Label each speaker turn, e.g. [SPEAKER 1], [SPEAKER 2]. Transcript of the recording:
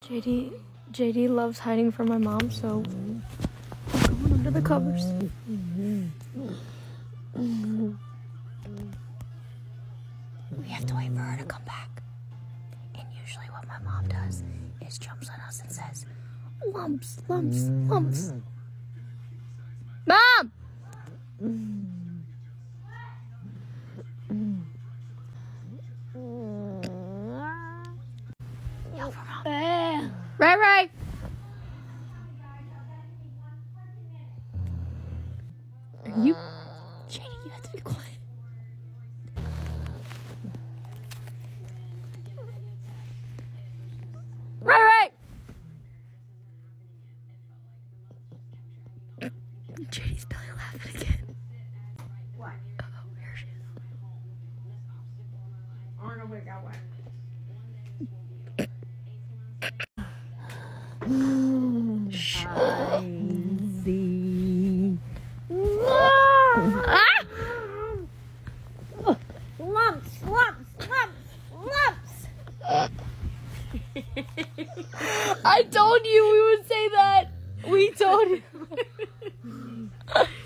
[SPEAKER 1] JD loves hiding from my mom, so I'm going under the covers. We have to wait for her to come back. And usually what my mom does is jumps on us and says, lumps, lumps, lumps. Mom! Yell for mom. Right. Are you... JD, you have to be quiet. Right. JD's belly laughing again.
[SPEAKER 2] What?
[SPEAKER 1] Oh, here she is.
[SPEAKER 2] Arnold wig got wet.
[SPEAKER 1] I see.
[SPEAKER 2] Lumps.
[SPEAKER 1] I told you we would say that. We told you.